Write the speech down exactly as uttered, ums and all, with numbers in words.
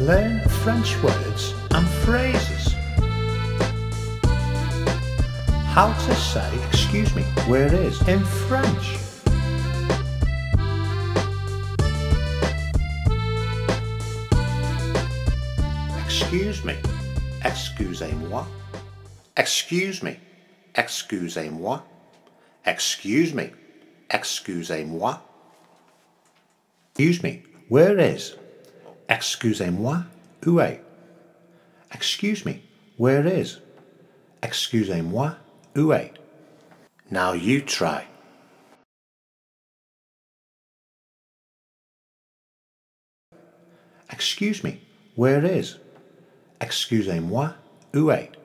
Learn French words and phrases. How to say excuse me, where is in French. Excuse me, excusez-moi. Excuse me, excusez-moi. Excuse me, excusez-moi. Excuse me, where is? Excusez-moi, où est? Excuse me, where is? Excusez-moi, où est? Now you try. Excuse me, where is? Excusez-moi, où est?